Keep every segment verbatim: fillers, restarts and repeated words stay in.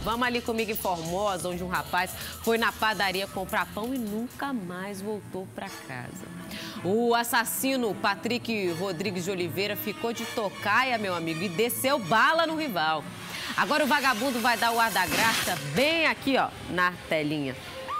Vamos ali comigo em Formosa, onde um rapaz foi na padaria comprar pão e nunca mais voltou para casa. O assassino Patrick Rodrigues de Oliveira ficou de tocaia, meu amigo, e desceu bala no rival. Agora o vagabundo vai dar o ar da graça bem aqui, ó, na telinha.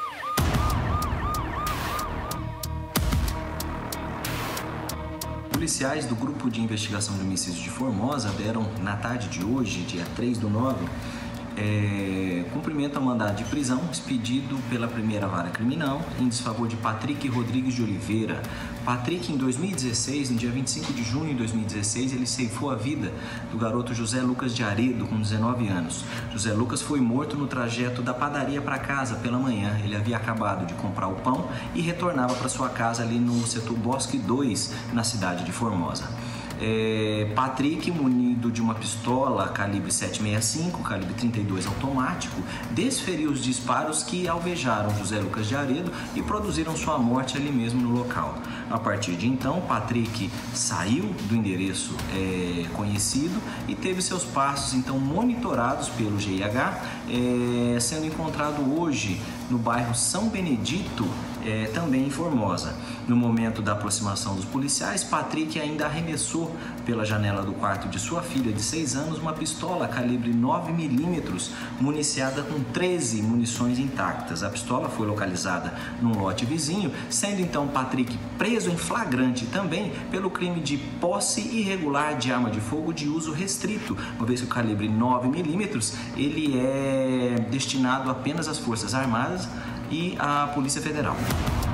Policiais do Grupo de Investigação de Homicídios de Formosa deram, na tarde de hoje, dia três do nove, é, cumprimento ao mandado de prisão expedido pela primeira vara criminal em desfavor de Patrick Rodrigues de Oliveira. Patrick, em dois mil e dezesseis, no dia vinte e cinco de junho de dois mil e dezesseis, ele ceifou a vida do garoto José Lucas de Aredo, com dezenove anos. José Lucas foi morto no trajeto da padaria para casa pela manhã. Ele havia acabado de comprar o pão e retornava para sua casa ali no setor Bosque dois, na cidade de Formosa. É, Patrick, munido de uma pistola calibre sete sessenta e cinco, calibre trinta e dois automático, desferiu os disparos que alvejaram José Lucas de Aredo e produziram sua morte ali mesmo no local. A partir de então, Patrick saiu do endereço é, conhecido e teve seus passos então monitorados pelo G I H, é, sendo encontrado hoje no bairro São Benedito, é, também em Formosa. No momento da aproximação dos policiais, Patrick ainda arremessou pela janela do quarto de sua filha de seis anos uma pistola calibre nove milímetros, municiada com treze munições intactas. A pistola foi localizada num lote vizinho, sendo então Patrick preso em flagrante também pelo crime de posse irregular de arma de fogo de uso restrito, uma vez que o calibre nove milímetros ele é destinado apenas às Forças Armadas e à Polícia Federal.